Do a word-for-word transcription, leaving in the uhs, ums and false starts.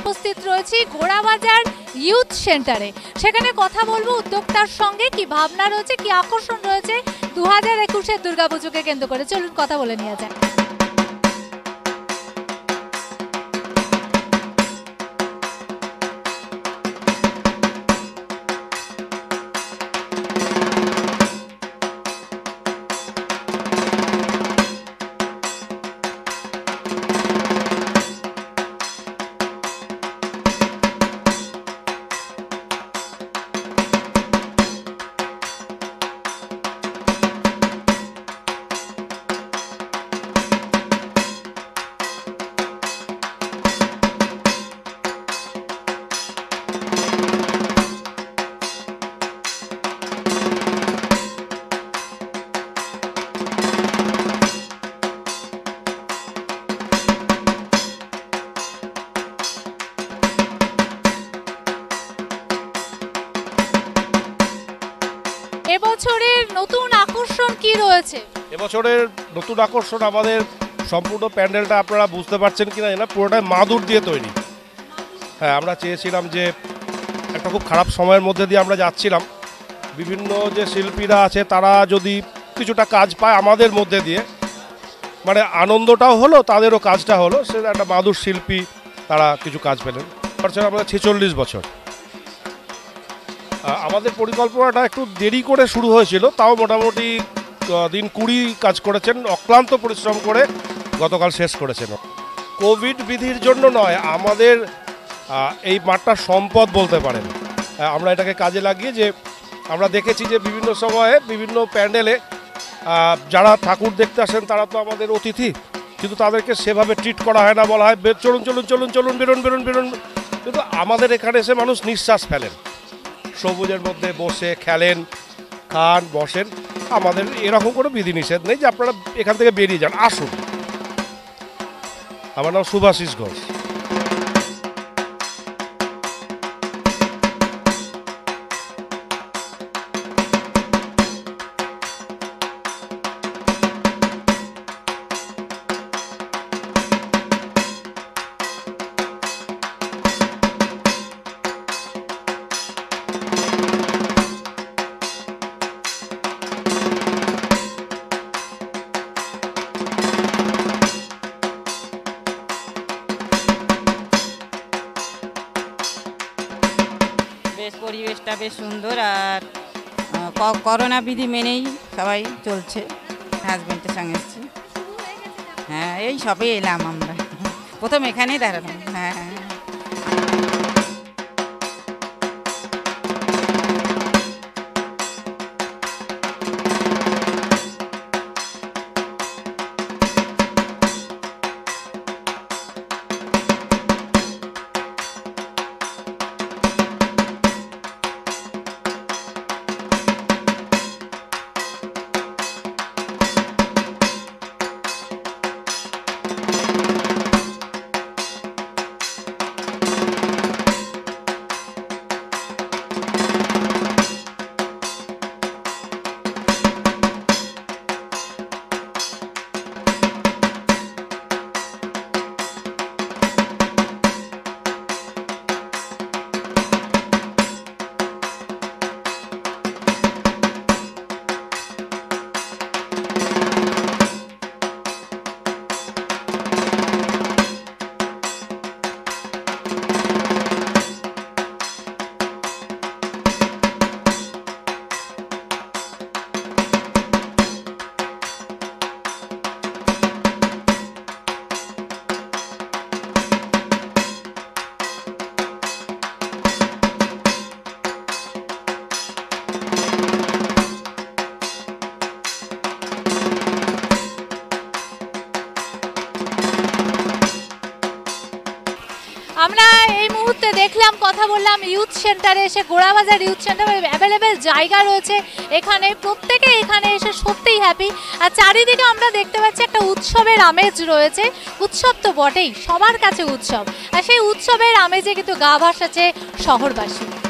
উপস্থিত রয়েছি ঘোড়াবাজার ইউথ সেন্টারে। সেখানে কথা বলবো উদ্যোক্তার সঙ্গে, কি ভাবনা রয়েছে, কি আকর্ষণ রয়েছে দু হাজার একুশের দুর্গাপুজোকে কেন্দ্র করে। চলুন কথা বলে নিয়ে যাক। এবছরের নতুন আকর্ষণ কি রয়েছে? এবছরের নতুন আকর্ষণ আমাদের সম্পূর্ণ প্যান্ডেলটা আপনারা বুঝতে পারছেন কিনা না, পুরোটাই মাদুর দিয়ে তৈরি। হ্যাঁ, আমরা চেয়েছিলাম যে একটা খুব খারাপ সময়ের মধ্যে দিয়ে আমরা যাচ্ছিলাম, বিভিন্ন যে শিল্পীরা আছে তারা যদি কিছুটা কাজ পায় আমাদের মধ্যে দিয়ে, মানে আনন্দটাও হলো তাদেরও কাজটা হলো, সেটা একটা মাদুর শিল্পী তারা কিছু কাজ পেলেন। আমাদের ছেচল্লিশ বছর। আমাদের পরিকল্পনাটা একটু দেরি করে শুরু হয়েছিল, তাও মোটামুটি দিন কুড়ি কাজ করেছেন, অক্লান্ত পরিশ্রম করে গতকাল শেষ করেছেন। কোভিড বিধির জন্য নয়, আমাদের এই মাঠটা সম্পদ বলতে পারেন। আমরা এটাকে কাজে লাগিয়ে যে আমরা দেখেছি যে বিভিন্ন সময়ে বিভিন্ন প্যান্ডেলে যারা ঠাকুর দেখতে আসেন তারা তো আমাদের অতিথি, কিন্তু তাদেরকে সেভাবে ট্রিট করা হয় না, বলা হয় চলুন চলুন চলুন চলুন বেরোন বেরোন বেরোন, কিন্তু আমাদের এখানে এসে মানুষ নিঃশ্বাস ফেলেন, সবুজের মধ্যে বসে খেলেন, খান, বসেন। আমাদের এরকম কোনো বিধিনিষেধ নেই যে আপনারা এখান থেকে বেরিয়ে যান, আসুন। আমার নাম শুভাশিস ঘোষ। বেশ পরিবেশটা বেশ সুন্দর, আর করোনা বিধি মেনেই সবাই চলছে। হাজব্যান্ডের সঙ্গে এসেছি। হ্যাঁ, এই সবে এলাম আমরা, প্রথম এখানেই দাঁড়ালাম। হ্যাঁ হ্যাঁ আমরা এই মুহূর্তে দেখলাম, কথা বললাম ইউথ সেন্টারে এসে। ঘোড়াবাজার ইউথ সেন্টারে অ্যাভেলেবেল জায়গা রয়েছে এখানে, প্রত্যেকে এখানে এসে সত্যিই হ্যাপি। আর চারিদিকে আমরা দেখতে পাচ্ছি একটা উৎসবের আমেজ রয়েছে। উৎসব তো বটেই, সবার কাছে উৎসব, আর সেই উৎসবের আমেজে কিন্তু গা ভাসাচ্ছে শহরবাসী।